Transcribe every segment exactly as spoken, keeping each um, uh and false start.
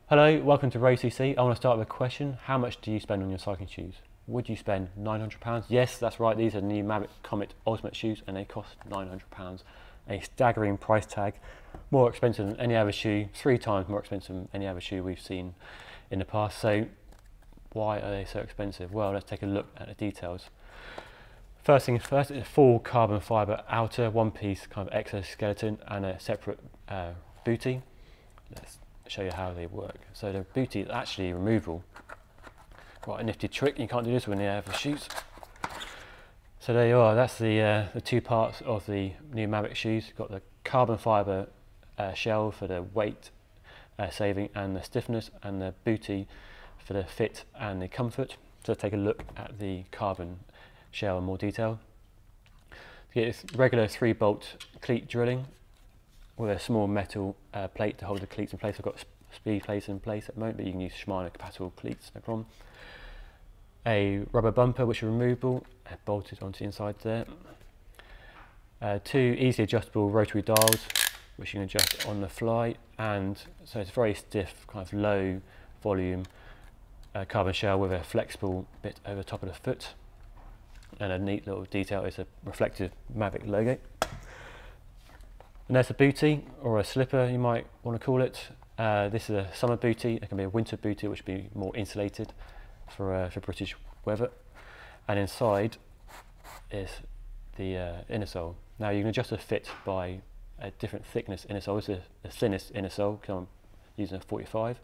Hello, welcome to Row C C. I want to start with a question. How much do you spend on your cycling shoes? Would you spend nine hundred pounds? Yes, that's right. These are the new Mavic Comet Ultimate shoes and they cost nine hundred pounds. A staggering price tag. More expensive than any other shoe. Three times more expensive than any other shoe we've seen in the past. So why are they so expensive? Well, let's take a look at the details. First things first, it's a full carbon fibre outer, one piece kind of exoskeleton and a separate uh, bootie. Let's show you how they work. So the bootie is actually removable. Quite a nifty trick. You can't do this when you have the shoes. So there you are. That's the uh, the two parts of the new Mavic shoes. You've got the carbon fibre uh, shell for the weight uh, saving and the stiffness, and the bootie for the fit and the comfort. So let's take a look at the carbon shell in more detail. You get regular three bolt cleat drilling with a small metal uh, plate to hold the cleats in place. I've got speed plates in place at the moment, but you can use Shimano compatible cleats, no problem. A rubber bumper which is removable, uh, bolted onto the inside there. Uh, two easily adjustable rotary dials which you can adjust on the fly, and so it's very stiff, kind of low volume uh, carbon shell with a flexible bit over the top of the foot. And a neat little detail is a reflective Mavic logo. And there's a bootie, or a slipper you might want to call it. Uh, this is a summer bootie. It can be a winter bootie which would be more insulated for, uh, for British weather. And inside is the uh, inner sole. Now you can adjust the fit by a different thickness inner sole. This is the thinnest inner sole because I'm using a forty-five.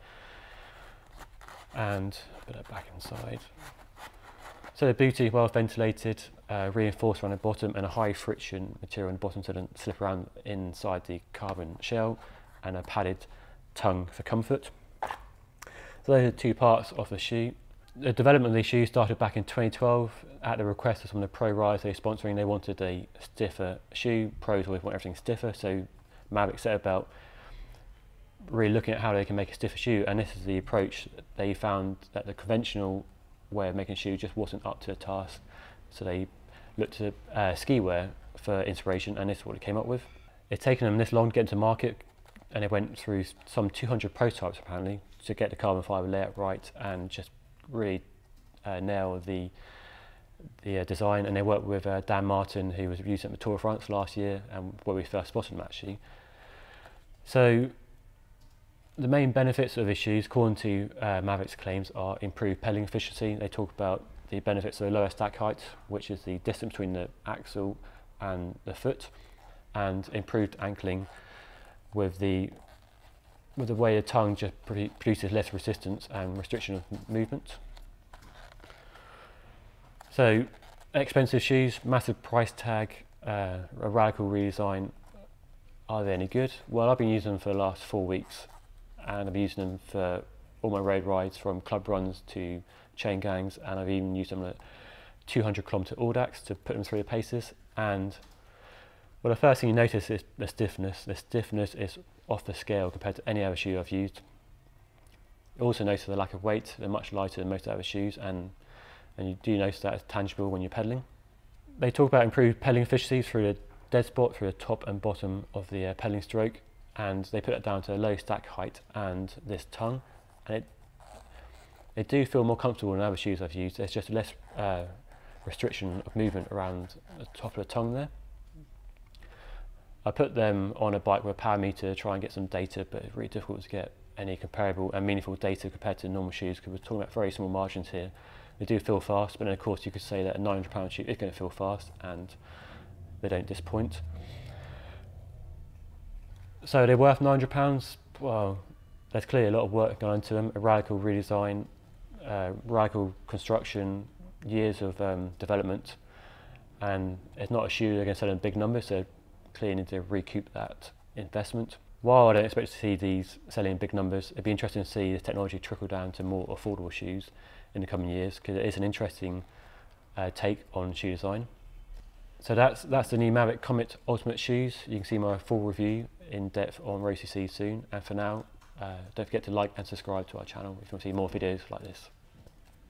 And put it back inside. So the bootie, well ventilated, uh, reinforced around the bottom, and a high friction material on the bottom so it doesn't slip around inside the carbon shell, and a padded tongue for comfort. So those are the two parts of the shoe. The development of these shoes started back in twenty twelve at the request of some of the pro riders they were sponsoring. They wanted a stiffer shoe. Pros always want everything stiffer, so Mavic set about really looking at how they can make a stiffer shoe, and this is the approach. They found that the conventional way of making a shoe just wasn't up to the task, so they looked to uh, ski wear for inspiration, and this is what they came up with. It's taken them this long to get into market, and they went through some two hundred prototypes apparently to get the carbon fibre layout right and just really uh, nail the the uh, design. And they worked with uh, Dan Martin, who was using at the Tour de France last year and where we first spotted him actually. So the main benefits of these shoes, according to uh, Mavic's claims, are improved pedaling efficiency. They talk about the benefits of the lower stack height, which is the distance between the axle and the foot, and improved ankling with the with the way the tongue just produces less resistance and restriction of movement. So expensive shoes, massive price tag, uh, a radical redesign. Are they any good? Well, I've been using them for the last four weeks. And I've been using them for all my road rides, from club runs to chain gangs, and I've even used them at two hundred kilometre Audax to put them through the paces. And well, the first thing you notice is the stiffness. The stiffness is off the scale compared to any other shoe I've used. You also notice the lack of weight. They're much lighter than most other shoes, and, and you do notice that it's tangible when you're pedaling. They talk about improved pedaling efficiency through the dead spot, through the top and bottom of the uh, pedaling stroke. And they put it down to a low stack height and this tongue, and it they do feel more comfortable than other shoes I've used. There's just less uh, restriction of movement around the top of the tongue there. I put them on a bike with a power meter to try and get some data, but it's really difficult to get any comparable and meaningful data compared to normal shoes, because we're talking about very small margins here. They do feel fast, but then of course you could say that a nine hundred pound shoe is going to feel fast, and they don't disappoint. So they're worth nine hundred pounds. Well, there's clearly a lot of work gone into them, a radical redesign, uh, radical construction, years of um, development, and it's not a shoe they're going to sell in big numbers, so clearly need to recoup that investment. While I don't expect to see these selling in big numbers, it'd be interesting to see the technology trickle down to more affordable shoes in the coming years, because it is an interesting uh, take on shoe design. So that's that's the new Mavic Comet Ultimate shoes. You can see my full review in depth on Row C C soon. And for now, uh, don't forget to like and subscribe to our channel if you want to see more videos like this.